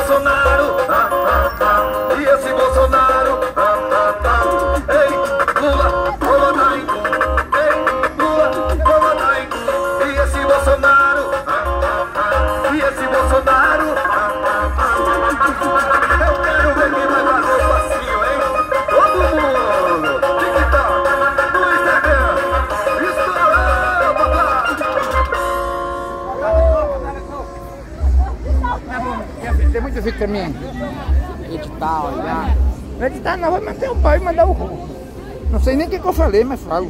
Bolsonaro, e esse Bolsonaro, ei, Lula, Colonai, ei, Lula, Colonai, e esse Bolsonaro, e esse Bolsonaro, eu quero ver quem vai fazer o passinho, hein? Todo mundo, TikTok, no Instagram, estourou, papai! Tem muito vídeo também. Edital, já. Editar não, vai manter o pai e mandar o. Não sei nem o que eu falei, mas falo.